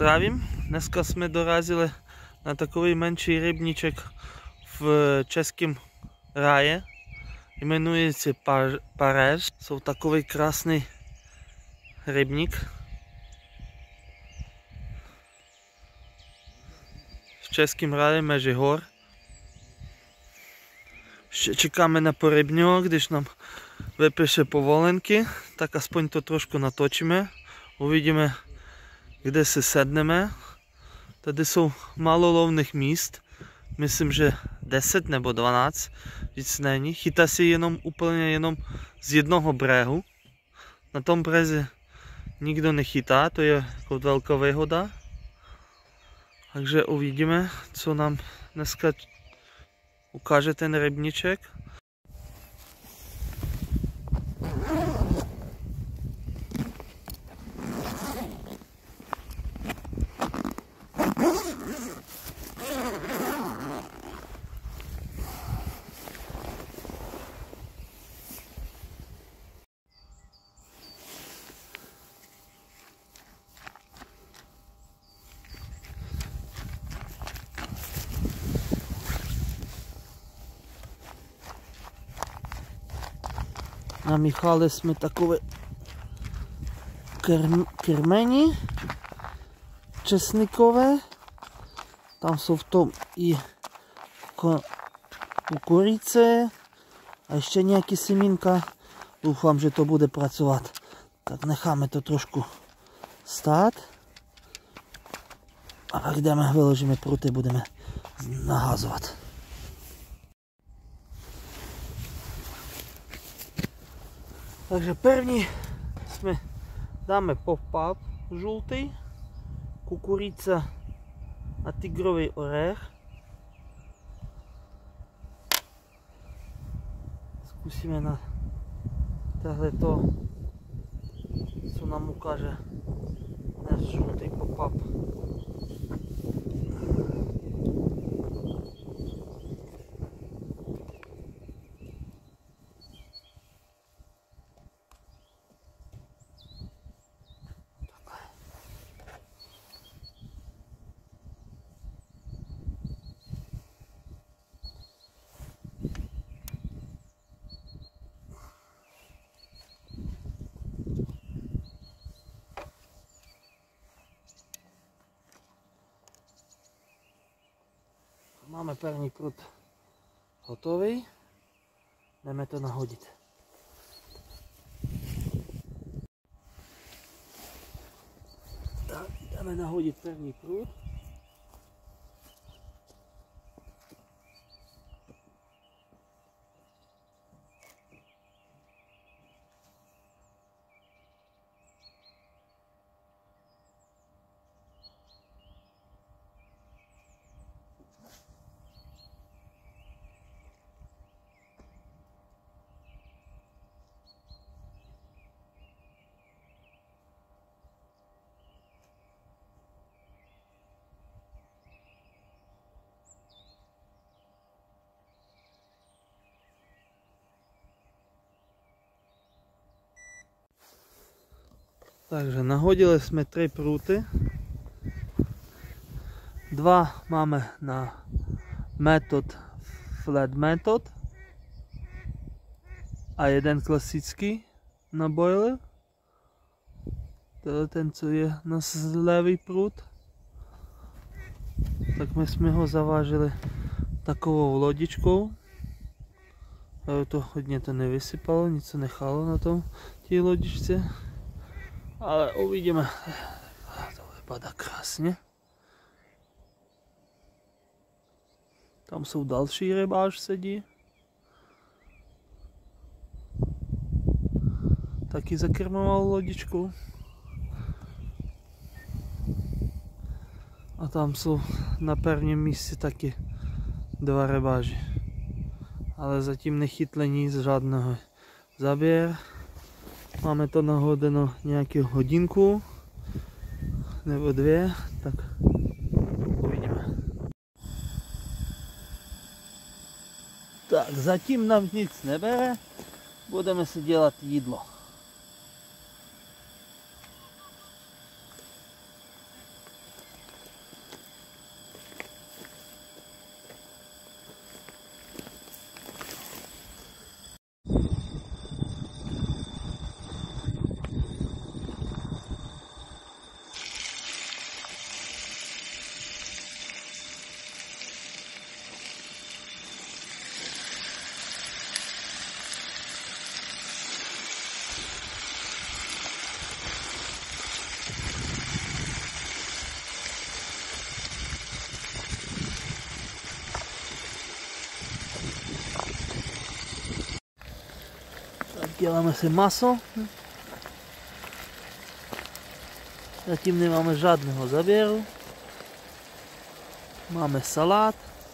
zdravím. Dneska jsme dorazili na takový menší rybníček v Českém ráji. Jmenuje se Paréž. Jsou takový krásný rybník. V Českém ráji mezi hor. Ještě čekáme na porybního, když nám vypíše povolenky, tak aspoň to trošku natočíme. Uvidíme, kde si sedneme. Tady jsou málo lovných míst. Myslím, že 10 nebo 12. Víc není. Chytá si úplně z jednoho břehu. Na tom břehu nikdo nechytá, to je jako velká výhoda. Takže uvidíme, co nám dneska ukáže ten rybníček. Namíchali jsme takové krmení česnikové. Tam jsou v tom i kukurice a ještě nějaký semínka. Doufám, že to bude pracovat. Tak necháme to trošku stát. A pak jdeme, vyložíme pruty, budeme naházovat. Takže první dáme pop-up žlutý, kukurice a tygrový orech. Zkusíme na tahle to, co nám ukáže náš žlutý pop-up. Máme první prut hotový, jdeme to nahodit. Tak, jdeme nahodit první prut. Takže nahodili jsme 3 pruty. 2 máme na flat method a jeden klasický na boiler. To je ten, co je na levý prut. Tak my jsme ho zavážili takovou lodičkou. To hodně to nevysypalo, nic se nechalo na tom té lodičce. Ale uvidíme. To vypadá krásně. Tam jsou další rybář sedí. Taky zakrmoval lodičku. A tam jsou na prvním místě taky 2 rybáři. Ale zatím nechytli nic, žádného zaběr. Máme to nahodeno nějakou hodinku nebo 2, tak uvidíme. Tak zatím nám nic nebere, budeme si dělat jídlo. Děláme si maso. Zatím nemáme žádného zaběru. Máme salát.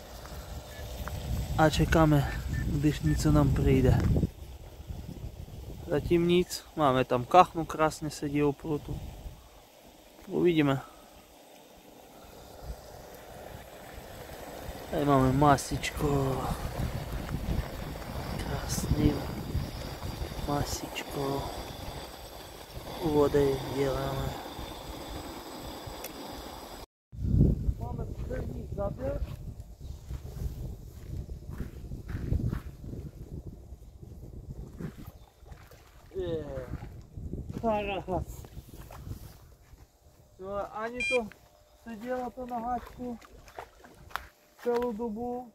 A čekáme, když něco nám přijde. Zatím nic. Máme tam kachnu, krásně sedí u prutu. Uvidíme. Tady máme masičko. Krásný masičko. U vody děláme. Máme první záběr. Karas. No, ani to sedělo to na háčku celou dobu.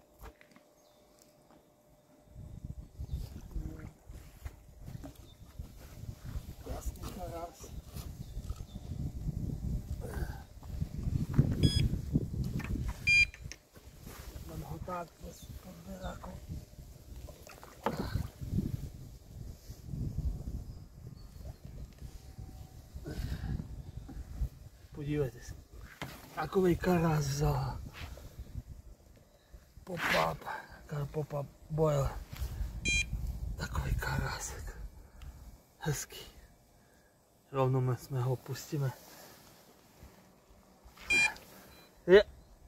Krásný karas. Mám ho tak bez podběráku. Podívejte se, takový karas vzal. Pop-up boil. Takový karásek. Hezký. Rovnou jsme ho pustíme. Je.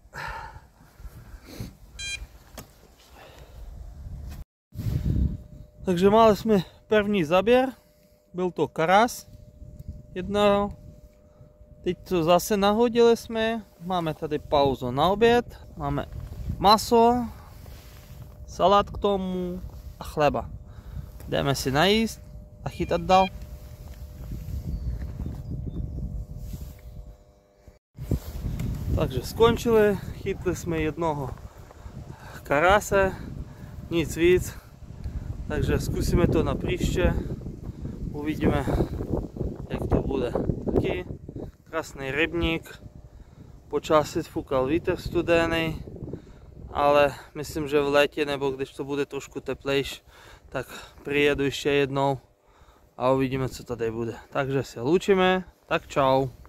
Takže mali jsme první zaběr. Byl to karas. Jedného. Teď to zase nahodili jsme, máme tady pauzu na oběd, máme maso, salát k tomu a chleba. Jdeme si najíst a chytat dál. Takže skončili, chytli jsme jednoho karase, nic víc, takže zkusíme to na příště, uvidíme, jak to bude. Taky krásný rybník, počasí fúkal vítr studený, ale myslím, že v létě nebo když to bude trošku teplejší, tak přijedu ještě jednou a uvidíme, co tady bude. Takže se loučíme, tak čau.